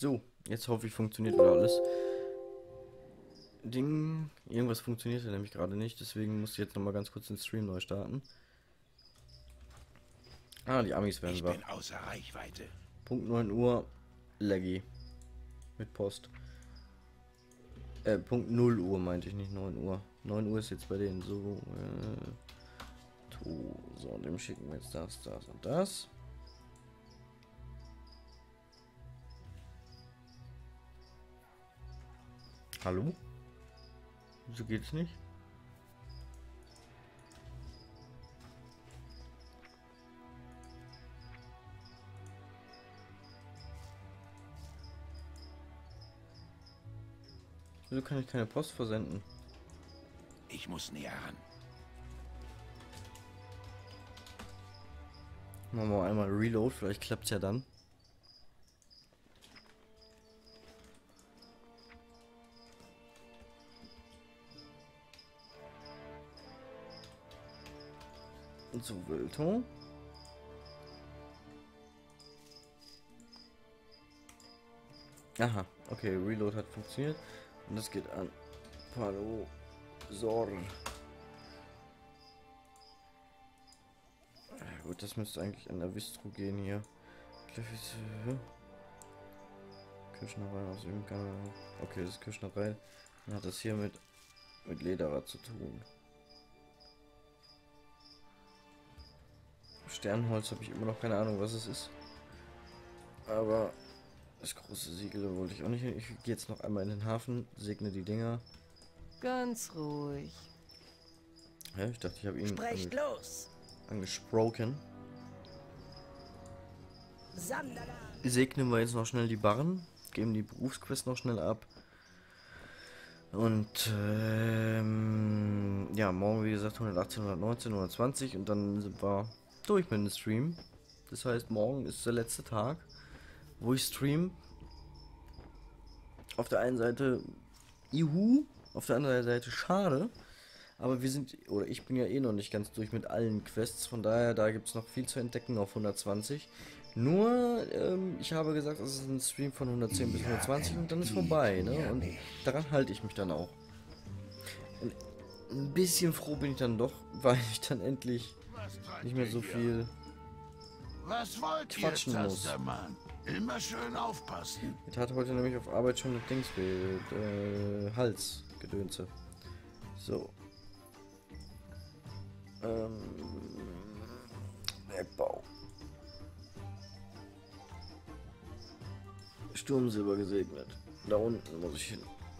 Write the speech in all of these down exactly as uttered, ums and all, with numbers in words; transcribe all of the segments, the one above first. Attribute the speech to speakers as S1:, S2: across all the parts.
S1: So, jetzt hoffe ich, funktioniert wieder alles. Ding, irgendwas funktioniert ja nämlich gerade nicht, deswegen muss ich jetzt nochmal ganz kurz den Stream neu starten. Ah, die Amis werden
S2: Ich
S1: wach.
S2: bin außer Reichweite.
S1: Punkt neun Uhr, Laggy. Mit Post. Äh, Punkt null Uhr meinte ich, nicht neun Uhr. neun Uhr ist jetzt bei denen so. Äh, to, so, dem schicken wir jetzt das, das und das. Hallo? Wieso geht's nicht? Wieso kann ich keine Post versenden?
S2: Ich muss näher ran.
S1: Machen wir einmal Reload, vielleicht klappt's ja dann. Und so, Wölton. Aha, okay, Reload hat funktioniert. Und das geht an Palo Sor. Ja, gut, das müsste eigentlich an der Vistro gehen hier. Küchenerei aus dem Kanal. Okay, das ist Küchenerei. Dann hat das hier mit, mit Lederer zu tun. Sternholz habe ich immer noch keine Ahnung, was es ist. Aber das große Siegel wollte ich auch nicht. Ich gehe jetzt noch einmal in den Hafen, segne die Dinger.
S3: Ganz ruhig.
S1: Ja, ich dachte, ich habe ihn
S4: Sprecht
S1: ange
S4: los!
S1: angesprochen.
S4: Sandala!
S1: Segnen wir jetzt noch schnell die Barren, geben die Berufsquest noch schnell ab. Und ähm, ja, morgen wie gesagt hundertachtzehn, hundertneunzehn, hundertzwanzig und dann sind wir durch mit dem Stream. Das heißt, morgen ist der letzte Tag, wo ich stream. Auf der einen Seite juhu, auf der anderen Seite schade. Aber wir sind, oder ich bin ja eh noch nicht ganz durch mit allen Quests, von daher, da gibt es noch viel zu entdecken auf hundertzwanzig. Nur, ähm, ich habe gesagt, es ist ein Stream von hundertzehn bis hundertzwanzig und dann ist vorbei, ne? Und daran halte ich mich dann auch. Und ein bisschen froh bin ich dann doch, weil ich dann endlich nicht mehr so viel
S2: Was wollt
S1: quatschen
S2: ihr,
S1: muss.
S2: Tastermann? Immer schön aufpassen.
S1: Ich hatte heute nämlich auf Arbeit schon das Dings mit äh, Hals gedönse. So. Ähm, Bergbau. Sturmsilber gesegnet. Da unten muss ich hin.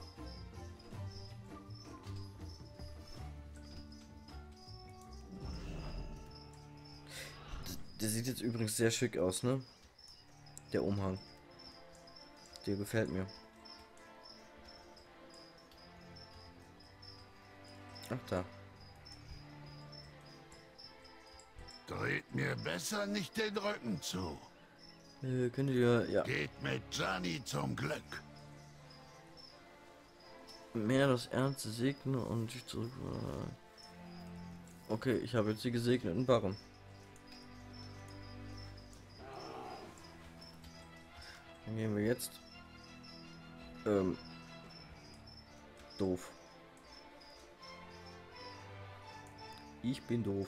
S1: Der sieht jetzt übrigens sehr schick aus, ne? Der Umhang. Der gefällt mir. Ach da.
S2: Dreht mir besser nicht den Rücken zu.
S1: Äh, könnt ihr, ja.
S2: Geht mit Johnny zum Glück.
S1: Mehr das Ernste segne und ich zurück. Okay, ich habe jetzt die gesegneten Barren. Dann gehen wir jetzt. Ähm. Doof. Ich bin doof.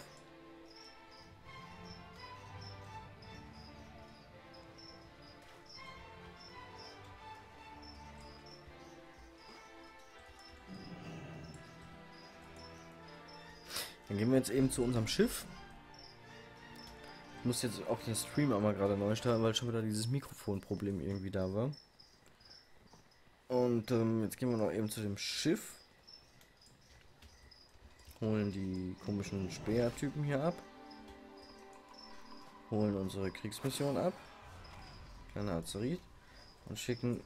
S1: Dann gehen wir jetzt eben zu unserem Schiff. Ich muss jetzt auch den Stream einmal gerade neu starten, weil schon wieder dieses Mikrofonproblem irgendwie da war. Und ähm, jetzt gehen wir noch eben zu dem Schiff. Holen die komischen Speertypen hier ab. Holen unsere Kriegsmission ab. Kleiner Azerit. Und schicken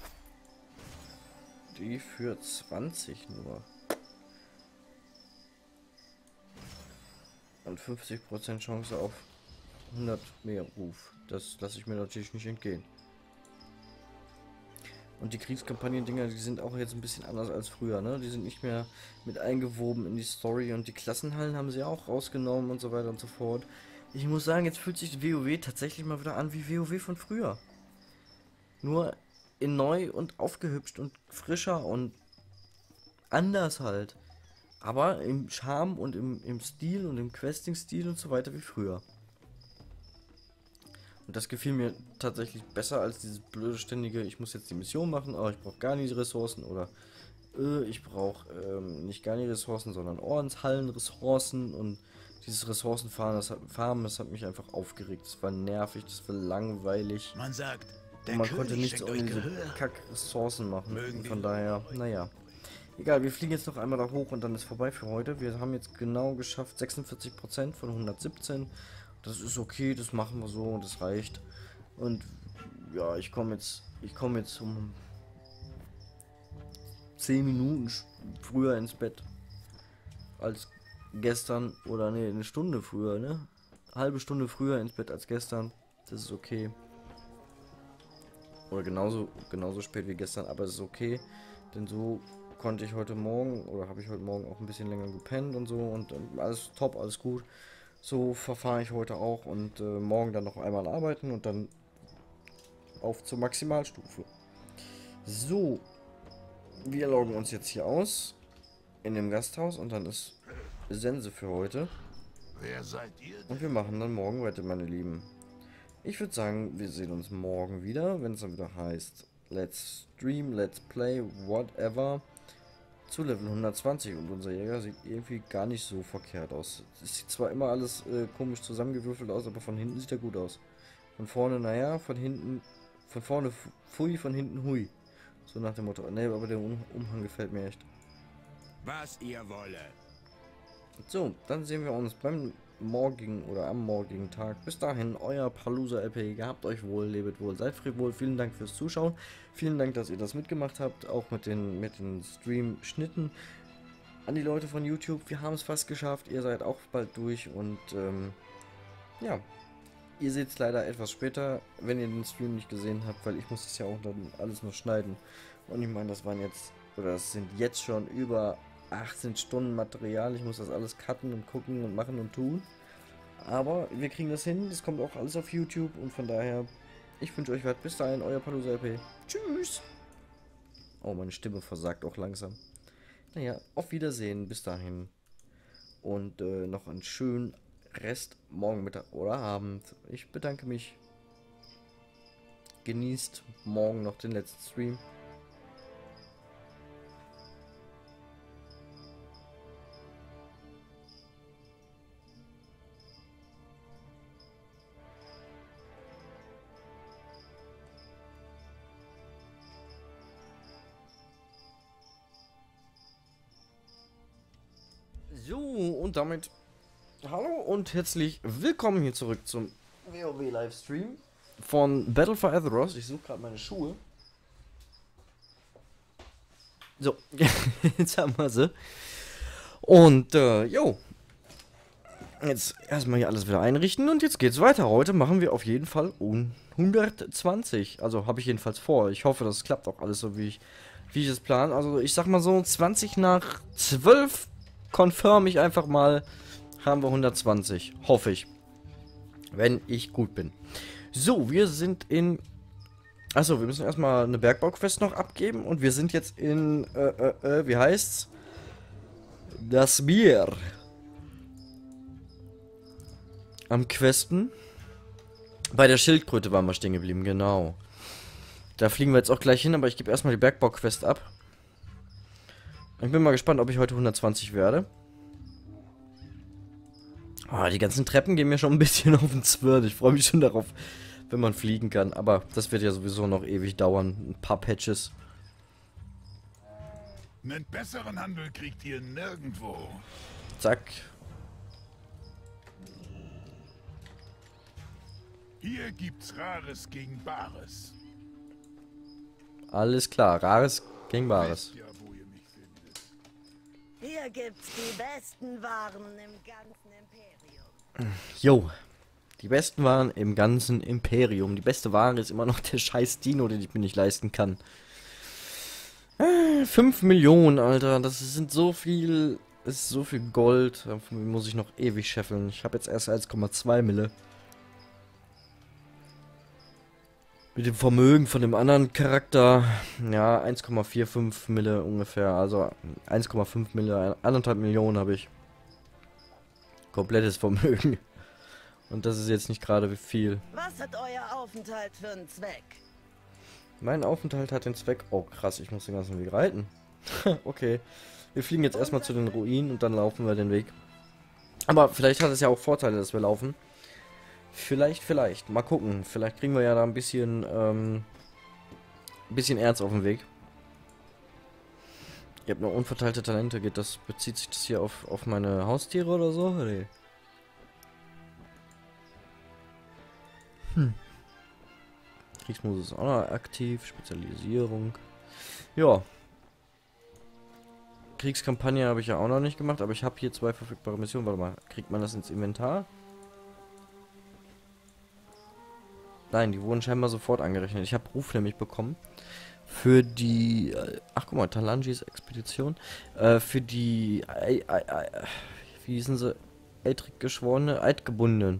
S1: die für zwanzig nur. Und fünfzig Prozent Chance auf hundert mehr Ruf. Das lasse ich mir natürlich nicht entgehen. Und die Kriegskampagnen-Dinger, die sind auch jetzt ein bisschen anders als früher, ne? Die sind nicht mehr mit eingewoben in die Story und die Klassenhallen haben sie auch rausgenommen und so weiter und so fort. Ich muss sagen, jetzt fühlt sich WoW tatsächlich mal wieder an wie WoW von früher. Nur in neu und aufgehübscht und frischer und anders halt. Aber im Charme und im, im Stil und im Questing-Stil und so weiter wie früher. Und das gefiel mir tatsächlich besser als dieses blöde ständige, ich muss jetzt die Mission machen, aber ich brauche gar nicht Ressourcen oder äh, ich brauche ähm, nicht gar nicht Ressourcen, sondern Ordenshallen-Ressourcen und dieses Ressourcenfarmen, das hat, Farmen, das hat mich einfach aufgeregt. Das war nervig, das war langweilig.
S2: Man sagt, der
S1: Und man
S2: König
S1: konnte nichts
S2: schenkt
S1: ohne
S2: euch
S1: diese
S2: Gehör.
S1: Kack-Ressourcen machen.
S2: Mögen
S1: Und
S2: die
S1: von daher, naja. Egal, wir fliegen jetzt noch einmal da hoch und dann ist vorbei für heute. Wir haben jetzt genau geschafft, sechsundvierzig Prozent von hundertsiebzehn. Das ist okay, das machen wir so und das reicht. Und ja, ich komme jetzt, ich komme jetzt um zehn Minuten früher ins Bett als gestern oder ne, eine Stunde früher, ne? Halbe Stunde früher ins Bett als gestern. Das ist okay. Oder genauso, genauso spät wie gestern, aber es ist okay. Denn so konnte ich heute Morgen oder habe ich heute Morgen auch ein bisschen länger gepennt und so und ähm, alles top, alles gut. So verfahre ich heute auch und äh, morgen dann noch einmal arbeiten und dann auf zur Maximalstufe. So, wir loggen uns jetzt hier aus in dem Gasthaus und dann ist Sense für heute.
S2: Wer seid ihr
S1: Und
S2: denn?
S1: wir machen dann morgen weiter, meine Lieben. Ich würde sagen, wir sehen uns morgen wieder, wenn es dann wieder heißt Let's Stream, Let's Play, whatever. Zu Level hundertzwanzig und unser Jäger sieht irgendwie gar nicht so verkehrt aus. Es sieht zwar immer alles äh, komisch zusammengewürfelt aus, aber von hinten sieht er gut aus. Von vorne, naja, von hinten, von vorne pfui, von hinten hui. So nach dem Motto. Ne, aber der um Umhang gefällt mir echt.
S2: Was ihr wolle.
S1: So, dann sehen wir uns beim morgigen oder am morgigen Tag. Bis dahin, euer Palooza L P. Gehabt euch wohl, lebt wohl, seid frivol. Vielen Dank fürs Zuschauen. Vielen Dank, dass ihr das mitgemacht habt, auch mit den, mit den Stream-Schnitten. An die Leute von YouTube, wir haben es fast geschafft. Ihr seid auch bald durch und ähm, ja, ihr seht es leider etwas später, wenn ihr den Stream nicht gesehen habt, weil ich muss das ja auch dann alles noch schneiden. Und ich meine, das waren jetzt, oder das sind jetzt schon über achtzehn Stunden Material. Ich muss das alles cutten und gucken und machen und tun. Aber wir kriegen das hin. Das kommt auch alles auf YouTube. Und von daher, ich wünsche euch was. Bis dahin, euer Palooza L P. Tschüss. Oh, meine Stimme versagt auch langsam. Naja, auf Wiedersehen. Bis dahin. Und äh, noch einen schönen Rest morgen Mittag oder Abend. Ich bedanke mich. Genießt morgen noch den letzten Stream. So, und damit hallo und herzlich willkommen hier zurück zum WoW Livestream von Battle for Azeroth. Ich suche gerade meine Schuhe. So, jetzt haben wir sie. Und, äh, jo. Jetzt erstmal hier alles wieder einrichten und jetzt geht's weiter. Heute machen wir auf jeden Fall um hundertzwanzig. Also habe ich jedenfalls vor. Ich hoffe, das klappt auch alles so, wie ich, wie ich es plane. Also ich sag mal so, zwanzig nach zwölf confirm ich einfach mal, haben wir hundertzwanzig. Hoffe ich. Wenn ich gut bin. So, wir sind in... Achso, wir müssen erstmal eine Bergbauquest noch abgeben. Und wir sind jetzt in... Äh, äh, äh, wie heißt's? Das Bier. Am Questen. Bei der Schildkröte waren wir stehen geblieben, genau. Da fliegen wir jetzt auch gleich hin, aber ich gebe erstmal die Bergbauquest ab. Ich bin mal gespannt, ob ich heute hundertzwanzig werde. Oh, die ganzen Treppen gehen mir schon ein bisschen auf den Zwirn. Ich freue mich schon darauf, wenn man fliegen kann. Aber das wird ja sowieso noch ewig dauern. Ein paar Patches.
S2: Einen besseren Handel kriegt ihr nirgendwo.
S1: Zack.
S2: Hier gibt's Rares gegen Bares.
S1: Alles klar. Rares gegen Bares.
S2: Wisst ja, wo ihr mich findet.
S4: Hier gibt's die besten Waren im ganzen Imperium.
S1: Jo. Die besten Waren im ganzen Imperium. Die beste Ware ist immer noch der scheiß Dino, den ich mir nicht leisten kann. fünf Millionen, Alter. Das sind so viel... Das ist so viel Gold. Da muss ich noch ewig scheffeln. Ich habe jetzt erst eins Komma zwei Mille. Mit dem Vermögen von dem anderen Charakter, ja, eins Komma fünfundvierzig Mille ungefähr, also eins Komma fünf Mille, anderthalb Millionen habe ich. Komplettes Vermögen. Und das ist jetzt nicht gerade viel.
S4: Was hat euer Aufenthalt für einen Zweck?
S1: Mein Aufenthalt hat den Zweck... Oh krass, ich muss den ganzen Weg reiten. Okay. Wir fliegen jetzt erstmal zu den Ruinen und dann laufen wir den Weg. Aber vielleicht hat es ja auch Vorteile, dass wir laufen. Vielleicht, vielleicht. Mal gucken. Vielleicht kriegen wir ja da ein bisschen, ähm, ein bisschen Erz auf dem Weg. Ihr habt noch unverteilte Talente. Geht das, bezieht sich das hier auf, auf meine Haustiere oder so? Nee. Hm. Kriegsmodus ist auch noch aktiv. Spezialisierung. Ja. Kriegskampagne habe ich ja auch noch nicht gemacht, aber ich habe hier zwei verfügbare Missionen. Warte mal, kriegt man das ins Inventar? Nein, die wurden scheinbar sofort angerechnet. Ich habe Ruf nämlich bekommen für die... Äh, ach guck mal, Talangis Expedition. Äh, für die... Äh, äh, äh, wie hießen sie? Eitrig geschworene, Eidgebundenen.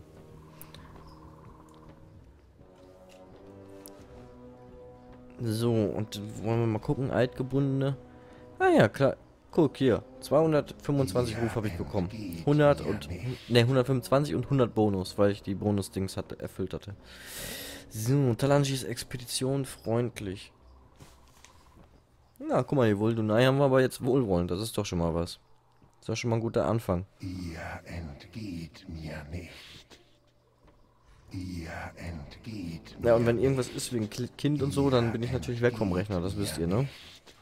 S1: So, und wollen wir mal gucken, Eidgebundene. Ah ja, klar. Guck hier, zweihundertfünfundzwanzig Ruf habe ich bekommen. hundert und, ne, hundertfünfundzwanzig und hundert Bonus, weil ich die Bonus-Dings hatte, erfüllt hatte. So, Talangis Expedition freundlich. Na, guck mal, die Vuldunai haben wir aber jetzt wohlwollend, das ist doch schon mal was. Das ist doch schon mal ein guter Anfang.
S2: Ihr entgeht mir nicht. Ihr entgeht mir
S1: Ja, und wenn irgendwas ist wegen Kind und so, dann bin ich natürlich weg vom Rechner, das wisst ihr, ne?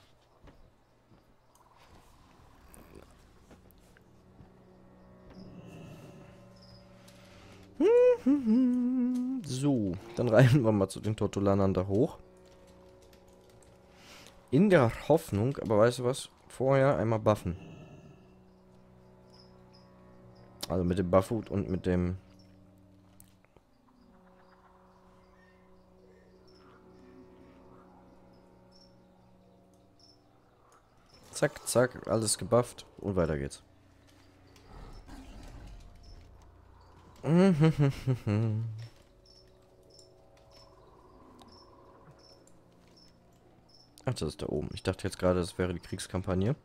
S1: So, dann reiten wir mal zu den Tortolanern da hoch. In der Hoffnung, aber weißt du was? Vorher einmal buffen. Also mit dem Buffhut und mit dem... Zack, zack, alles gebufft und weiter geht's. Ach, das ist da oben. Ich dachte jetzt gerade, das wäre die Kriegskampagne.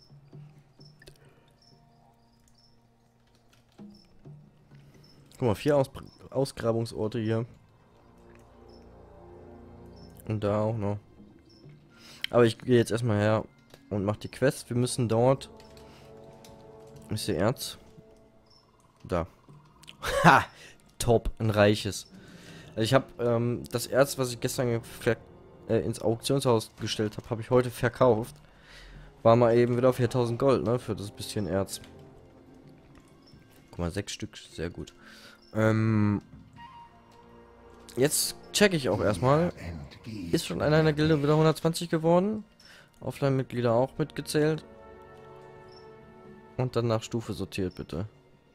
S1: Guck mal, vier Aus Ausgrabungsorte hier. Und da auch noch. Aber ich gehe jetzt erstmal her und mache die Quest. Wir müssen dort... Ist der Erz? Da. Ha! Top, ein reiches. Also ich habe ähm, das Erz, was ich gestern äh, ins Auktionshaus gestellt habe, habe ich heute verkauft. War mal eben wieder viertausend Gold, ne, für das bisschen Erz. Guck mal, sechs Stück, sehr gut. Ähm, jetzt checke ich auch erstmal. Ist schon einer in der Gilde wieder hundertzwanzig geworden. Offline-Mitglieder auch mitgezählt. Und dann nach Stufe sortiert, bitte.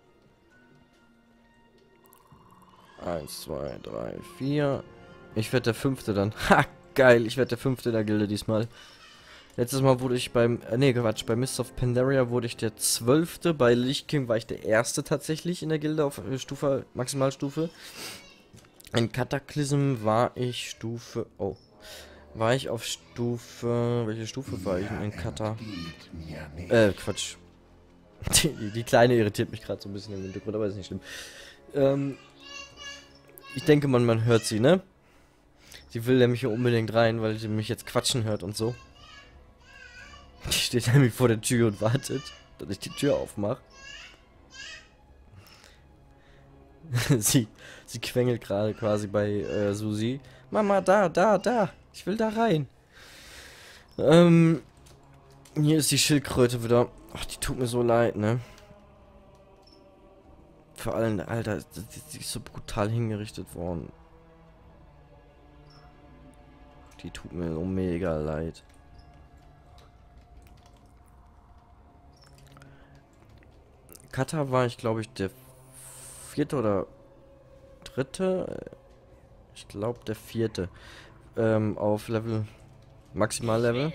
S1: Eins, zwei, drei, vier. Ich werde der fünfte dann. Ha, geil. Ich werde der fünfte in der Gilde diesmal. Letztes Mal wurde ich beim... Äh, nee, Quatsch. Bei Mists of Pandaria wurde ich der zwölfte. Bei Lich King war ich der erste tatsächlich in der Gilde auf äh, Stufe, Maximalstufe. In Cataclysm war ich Stufe... Oh. War ich auf Stufe... Welche Stufe war ich denn in Kata? Äh, Quatsch. Die, die Kleine irritiert mich gerade so ein bisschen im Hintergrund, aber ist nicht schlimm. Ähm... Ich denke, man, man hört sie, ne? Sie will nämlich hier unbedingt rein, weil sie mich jetzt quatschen hört und so. Die steht nämlich vor der Tür und wartet, dass ich die Tür aufmache. sie, sie quengelt gerade quasi bei äh, Susi. Mama, da, da, da. Ich will da rein. Ähm, hier ist die Schildkröte wieder. Ach, die tut mir so leid, ne? Vor allem, Alter, die ist so brutal hingerichtet worden. Die tut mir so mega leid. Kata war ich, glaube ich, der vierte oder dritte. Ich glaube, der vierte. Ähm, auf Level, Maximallevel.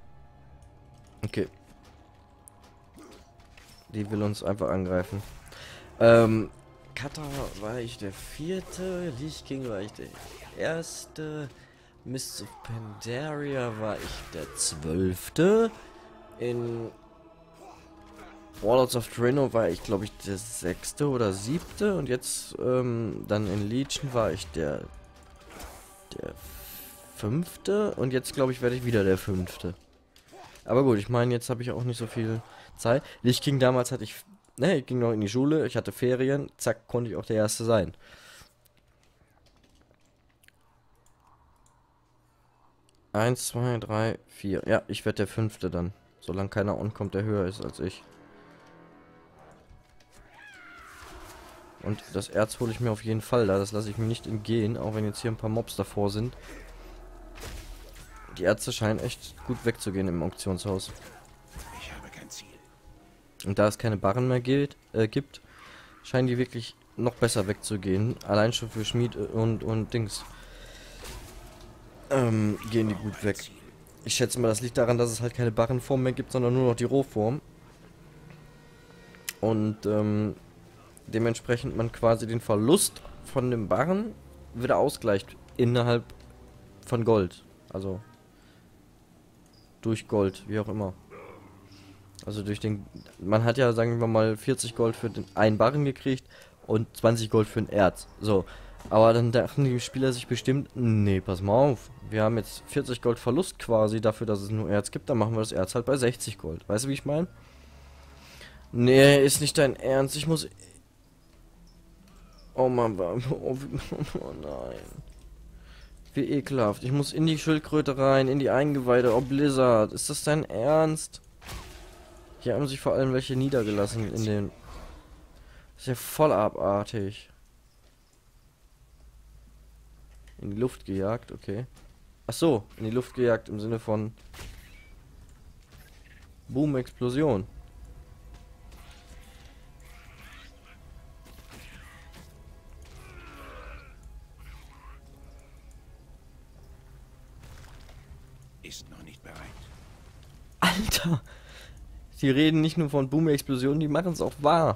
S1: Okay. Die will uns einfach angreifen. Ähm, Kata war ich der vierte, Lich King war ich der erste, Mists of Pandaria war ich der zwölfte, in Warlords of Draenor war ich, glaube ich, der sechste oder siebte und jetzt ähm, dann in Legion war ich der der fünfte und jetzt, glaube ich, werde ich wieder der fünfte. Aber gut, ich meine, jetzt habe ich auch nicht so viel Zeit. Lich King damals hatte ich, ne, ich ging noch in die Schule, ich hatte Ferien, zack, konnte ich auch der Erste sein. Eins, zwei, drei, vier. Ja, ich werde der Fünfte dann. Solange keiner ankommt, der höher ist als ich. Und das Erz hole ich mir auf jeden Fall da. Das lasse ich mir nicht entgehen, auch wenn jetzt hier ein paar Mobs davor sind. Die Ärzte scheinen echt gut wegzugehen im Auktionshaus.
S2: Ich habe kein Ziel.
S1: Und da es keine Barren mehr gilt, äh, gibt, scheinen die wirklich noch besser wegzugehen. Allein schon für Schmied und, und Dings. Ähm, gehen die gut weg. Ich schätze mal, das liegt daran, dass es halt keine Barrenform mehr gibt, sondern nur noch die Rohform. Und ähm, dementsprechend man quasi den Verlust von dem Barren wieder ausgleicht innerhalb von Gold. Also durch Gold, wie auch immer. Also durch den... Man hat ja, sagen wir mal, vierzig Gold für den einen Barren gekriegt und zwanzig Gold für ein Erz. So. Aber dann dachten die Spieler sich bestimmt, nee, pass mal auf. Wir haben jetzt vierzig Gold Verlust quasi dafür, dass es nur Erz gibt. Dann machen wir das Erz halt bei sechzig Gold. Weißt du, wie ich meine? Nee, ist nicht dein Ernst. Ich muss... Oh Mann, oh, oh nein. Wie ekelhaft. Ich muss in die Schildkröte rein, in die Eingeweide. Oh Blizzard, ist das dein Ernst? Hier haben sich vor allem welche niedergelassen in den... Das ist ja voll abartig. In die Luft gejagt, okay. Ach so, in die Luft gejagt im Sinne von... Boom, Explosion.
S2: Ist noch nicht bereit.
S1: Alter! Die reden nicht nur von Boom-Explosionen, die machen es auch wahr.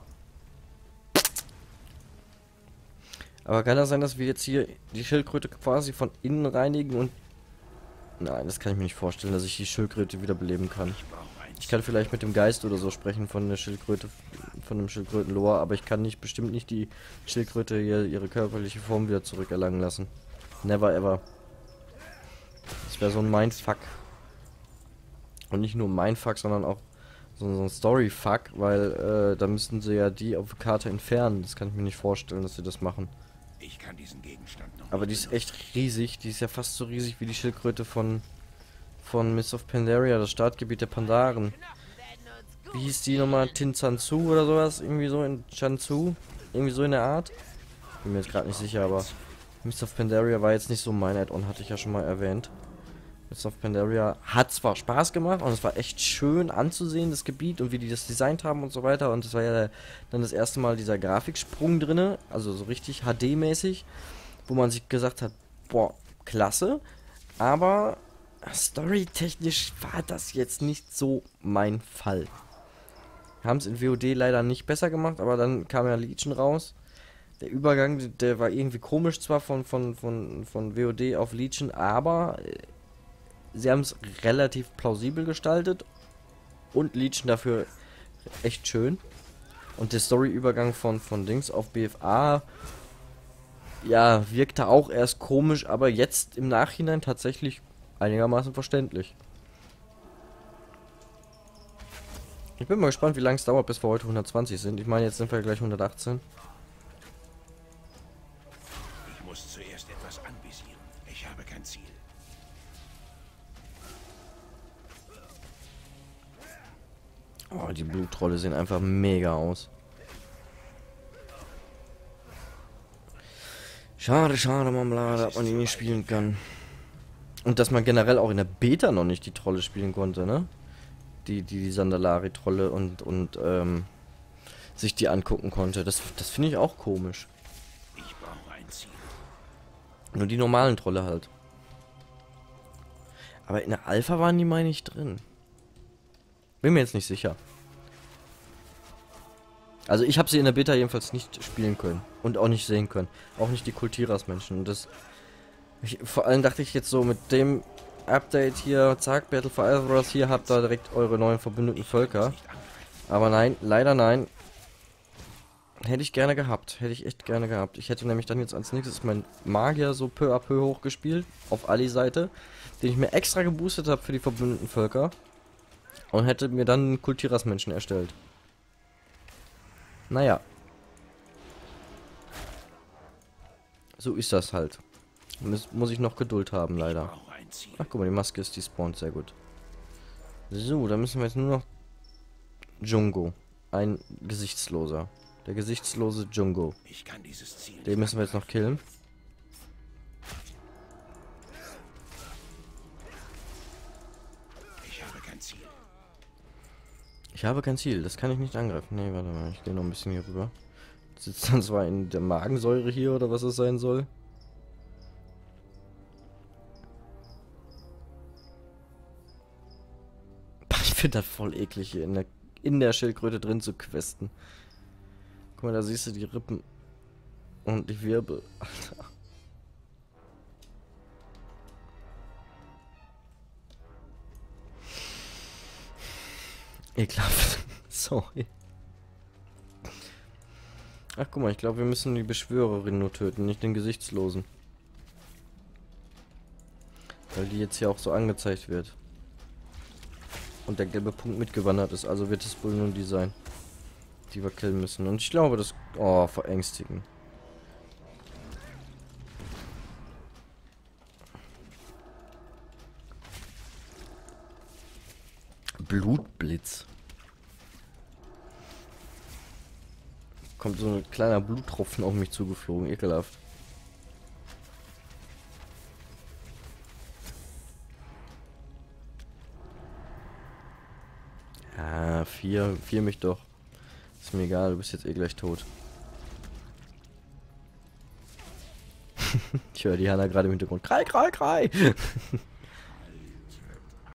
S1: Aber kann das sein, dass wir jetzt hier die Schildkröte quasi von innen reinigen und... Nein, das kann ich mir nicht vorstellen, dass ich die Schildkröte wiederbeleben kann. Ich kann vielleicht mit dem Geist oder so sprechen von der Schildkröte, von dem Schildkrötenlore, aber ich kann nicht, bestimmt nicht die Schildkröte hier ihre körperliche Form wieder zurückerlangen lassen. Never ever. Das wäre so ein Mindfuck. Und nicht nur Mindfuck, sondern auch so, so ein Storyfuck, weil äh, da müssten sie ja die auf der Karte entfernen. Das kann ich mir nicht vorstellen, dass sie das machen.
S2: Ich kann diesen Gegenstand noch
S1: Aber die ist echt riesig. Die ist ja fast so riesig wie die Schildkröte von von Mists of Pandaria, das Startgebiet der Pandaren. Wie hieß die nochmal? Tinzanzu oder sowas? Irgendwie so in Chanzu? Irgendwie so in der Art? Bin mir jetzt gerade nicht sicher, aber Mists of Pandaria war jetzt nicht so mein Add-on, hatte ich ja schon mal erwähnt. Mists of Pandaria hat zwar Spaß gemacht und es war echt schön anzusehen, das Gebiet und wie die das designt haben und so weiter. Und es war ja dann das erste Mal dieser Grafiksprung drinne, also so richtig H D-mäßig, wo man sich gesagt hat, boah, klasse, aber storytechnisch war das jetzt nicht so mein Fall. Haben es in W O D leider nicht besser gemacht, aber dann kam ja Legion raus. Der Übergang, der war irgendwie komisch zwar von, von, von, von W O D auf Legion, aber sie haben es relativ plausibel gestaltet und Legion dafür echt schön. Und der Story-Übergang von, von Dings auf B F A, ja, wirkte auch erst komisch, aber jetzt im Nachhinein tatsächlich einigermaßen verständlich. Ich bin mal gespannt, wie lange es dauert, bis wir heute hundertzwanzig sind. Ich meine, jetzt sind wir gleich hundertachtzehn.
S2: Ich muss zuerst etwas anvisieren. Ich habe kein Ziel.
S1: Oh, die Bluttrolle sehen einfach mega aus. Schade, schade, Marmelade, dass man die nicht spielen kann. Und dass man generell auch in der Beta noch nicht die Trolle spielen konnte, ne? Die, die, die Sandalari-Trolle und, und, ähm, sich die angucken konnte. Das, das finde ich auch komisch.
S2: Ich brauche ein Ziel.
S1: Nur die normalen Trolle halt. Aber in der Alpha waren die, meine ich, drin. Bin mir jetzt nicht sicher. Also ich habe sie in der Beta jedenfalls nicht spielen können. Und auch nicht sehen können. Auch nicht die Kultiras-Menschen. Und das... Ich, vor allem dachte ich jetzt so mit dem Update hier, zack, Battle for Azeroth, hier habt ihr direkt eure neuen verbündeten Völker. Aber nein, leider nein. Hätte ich gerne gehabt. Hätte ich echt gerne gehabt. Ich hätte nämlich dann jetzt als nächstes meinen Magier so peu à peu hochgespielt. Auf Ali-Seite. Den ich mir extra geboostet habe für die verbündeten Völker. Und hätte mir dann Kultiras-Menschen erstellt. Naja. So ist das halt. Und das muss ich noch Geduld haben, leider. Ach, guck mal, die Maske ist despawned, sehr gut. So, dann müssen wir jetzt nur noch... Jungo. Ein Gesichtsloser. Der gesichtslose Jungo.
S2: Ich kann dieses Ziel
S1: Den müssen wir jetzt noch killen.
S2: Ich habe kein Ziel.
S1: Ich habe kein Ziel, das kann ich nicht angreifen. Nee, warte mal, ich gehe noch ein bisschen hier rüber. Sitzt dann zwar in der Magensäure hier oder was es sein soll. Ich finde das voll eklig hier in der, in der Schildkröte drin zu questen. Guck mal, da siehst du die Rippen und die Wirbel. Alter. Ekelhaft. Sorry. Ach, guck mal, ich glaube, wir müssen die Beschwörerin nur töten, nicht den Gesichtslosen. Weil die jetzt hier auch so angezeigt wird. Und der gelbe Punkt mitgewandert ist, also wird es wohl nur die sein, die wir killen müssen. Und ich glaube, das... Oh, verängstigen. Blutblitz. Kommt so ein kleiner Bluttropfen auf mich zugeflogen, ekelhaft. Ja, vier, vier mich doch. Ist mir egal, du bist jetzt eh gleich tot. Ich höre die Hanna gerade im Hintergrund. Krei, krei, krei!